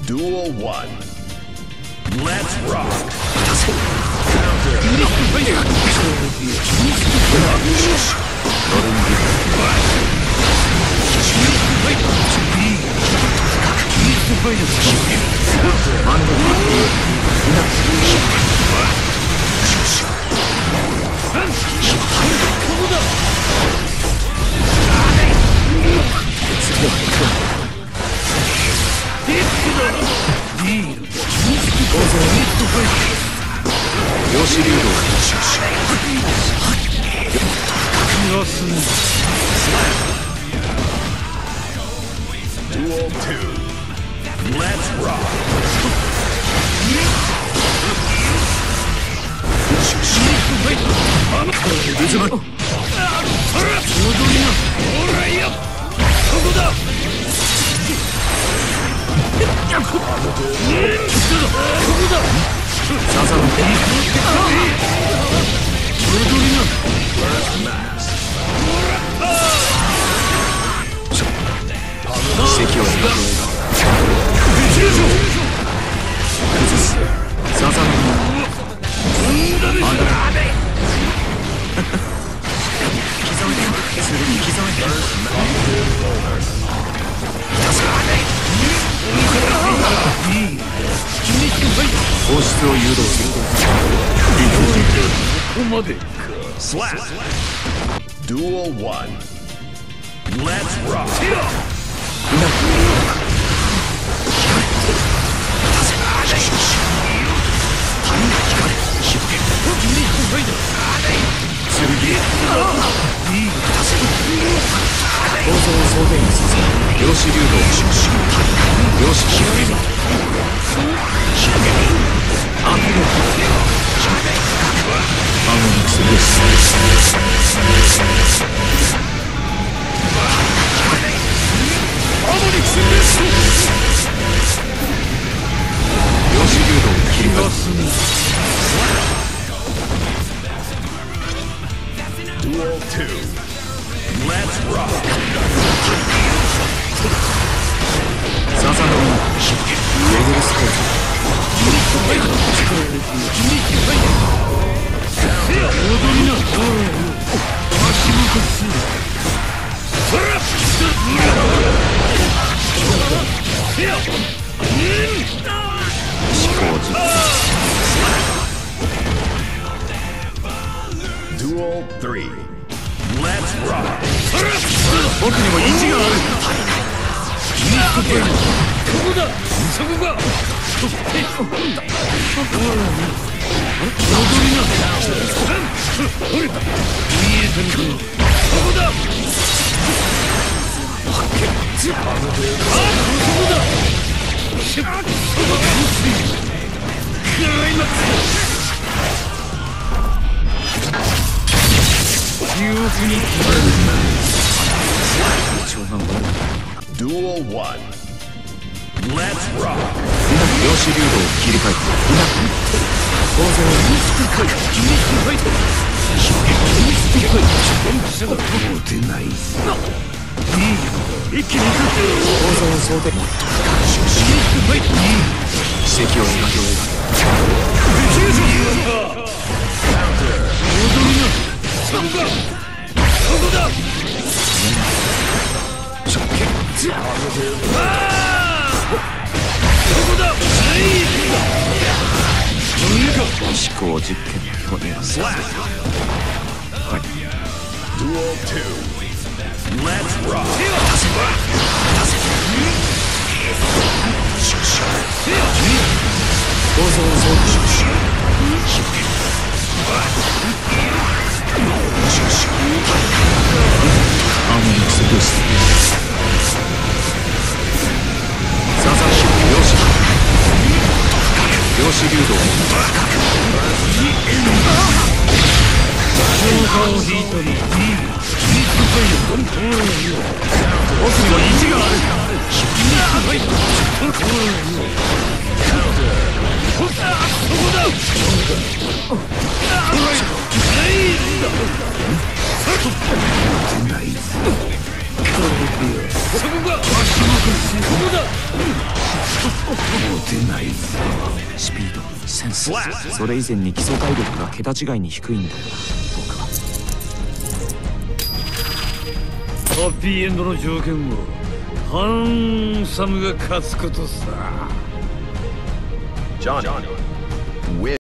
Duel 1. Let's rock. Duel 2. Let's rock. Slap. Duel 1. Let's rock. Duel 2. Let's rock. Duel 3. Let's rock. 僕にも意地がある。ここだ。そこが。Duel 1. Let's rock. 量子流動を切り替えて当然出ない一気に行く当然想定奇跡を描き終え思考実験をやす。はい。Duel 2. Let's rock. 構造を装備しアーモニクスブースサザン量子流動消化を引いたり僕には意地があるそこが足元もう出ないぞ。 スピード、センス、それ以前に基礎体力が桁違いに低いんだよな、僕は。 ハッピーエンドの条件はハンサムが勝つことさ。 Johnny